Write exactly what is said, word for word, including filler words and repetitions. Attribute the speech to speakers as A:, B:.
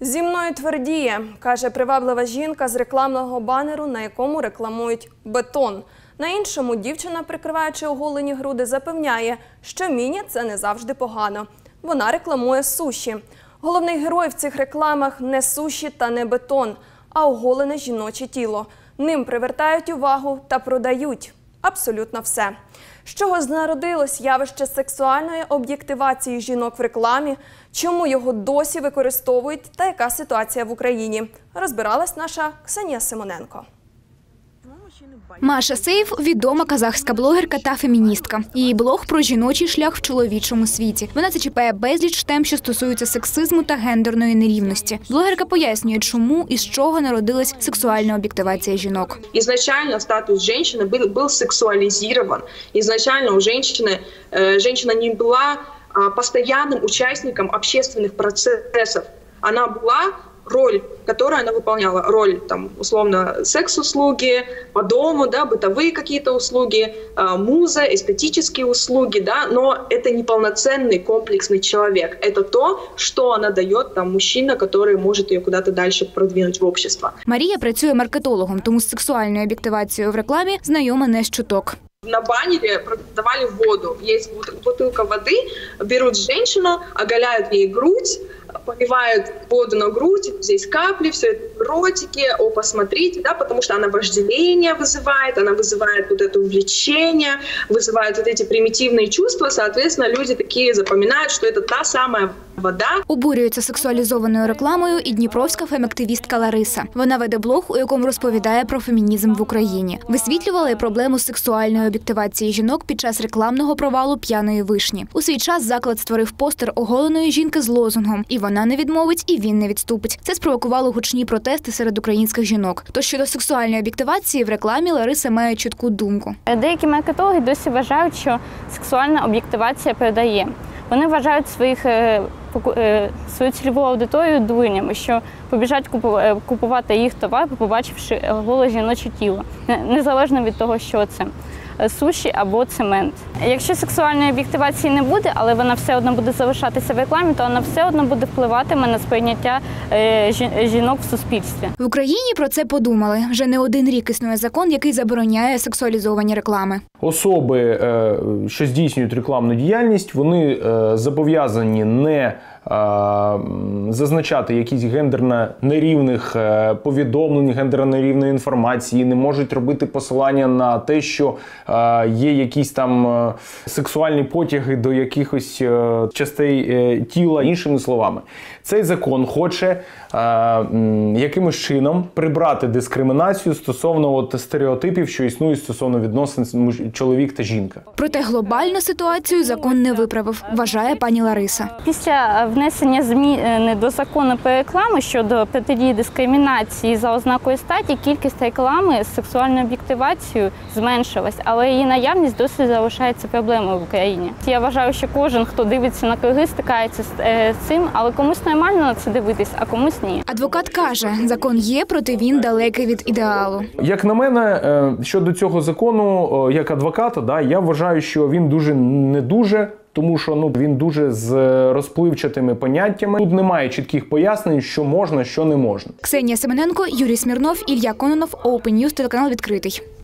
A: Зі мною твердіє, каже приваблива жінка з рекламного банеру, на якому рекламують бетон. На іншому дівчина, прикриваючи оголені груди, запевняє, що міні – це не завжди погано. Вона рекламує суші. Головний герой в цих рекламах не суші та не бетон, а оголене жіноче тіло. Ним привертають увагу та продають абсолютно все. З чого знародилось явище сексуальної об'єктивації жінок в рекламі, чому його досі використовують та яка ситуація в Україні, розбиралась наша Ксенія Симоненко.
B: Маша Сейф – відома казахська блогерка та феміністка. Її блог про жіночий шлях в чоловічому світі. Вона зачіпає безліч тем, що стосуються сексизму та гендерної нерівності. Блогерка пояснює, чому і з чого народилась сексуальна об'єктивація жінок.
C: Изначально статус женщины был, был сексуализирован. Изначально у женщины, э, женщина не была э, постоянным участником общественных процессов. Она была роль, которую она выполняла, роль, там, условно, секс-услуги, по дому, да, бытовые какие-то услуги, муза, эстетические услуги, да, но это не полноценный комплексный человек. Это то, что она дает там мужчина, который может ее куда-то дальше продвинуть в общество.
B: Марія працює маркетологом, тому з сексуальною об'єктивацією в рекламі знайома не з чуток.
C: На баннере продавали воду. Есть бутылка воды, берут женщину, оголяют ей грудь, поливают воду на грудь, здесь капли, все это ротики, о, посмотрите, да, потому что она вожделение вызывает, она вызывает вот это увлечение, вызывает вот эти примитивные чувства, соответственно, люди такие запоминают, что это та самая вода.
B: Обурюється сексуалізованою рекламою і дніпровська фемактивістка Лариса. Вона веде блог, у якому розповідає про фемінізм в Україні. Висвітлювала і проблему сексуальної об'єктивації жінок під час рекламного провалу «П'яної вишні». У свій час заклад створив постер оголеної жінки з лозунгом «І вона не відмовить, і він не відступить». Це спровокувало гучні протести серед українських жінок. Тож щодо сексуальної об'єктивації в рекламі Лариса має чітку думку.
D: Деякі маркетологи досі вважають, що сексуальна об'єктивація продає. Вони вважають своїх, свою цільову аудиторію дурнями, що побіжать купувати їх товар, побачивши голе жіноче тіло, незалежно від того, що це – суші або цемент. Якщо сексуальної об'єктивації не буде, але вона все одно буде залишатися в рекламі, то вона все одно буде впливатиме на сприйняття жінок в суспільстві.
B: В Україні про це подумали. Вже не один рік існує закон, який забороняє сексуалізовані реклами.
E: Особи, що здійснюють рекламну діяльність, вони зобов'язані не зазначати якісь гендерно нерівних повідомлень, гендерно нерівної інформації, не можуть робити посилання на те, що є якісь там сексуальні потяги до якихось частей тіла. Іншими словами, цей закон хоче якимось чином прибрати дискримінацію стосовно от стереотипів, що існують стосовно відносин чоловік та жінка.
B: Проте глобальну ситуацію закон не виправив, вважає пані Лариса.
D: Після внесення змін до закону про рекламу щодо протидії дискримінації за ознакою статі, кількість реклами з сексуальною об'єктивацією зменшилась, але її наявність досі залишається проблемою в Україні. Я вважаю, що кожен, хто дивиться на круги, стикається з цим, але комусь нормально на це дивитись, а комусь ні.
B: Адвокат каже, закон є, проте він далекий від ідеалу.
E: Як на мене, щодо цього закону, як адвоката, да, я вважаю, що він дуже не дуже, тому що ну, він дуже з розпливчатими поняттями. Тут немає чітких пояснень, що можна, що не можна.
B: Ксенія Симоненко, Юрій Смірнов, Ілля Кононов, Open News, телеканал «Відкритий».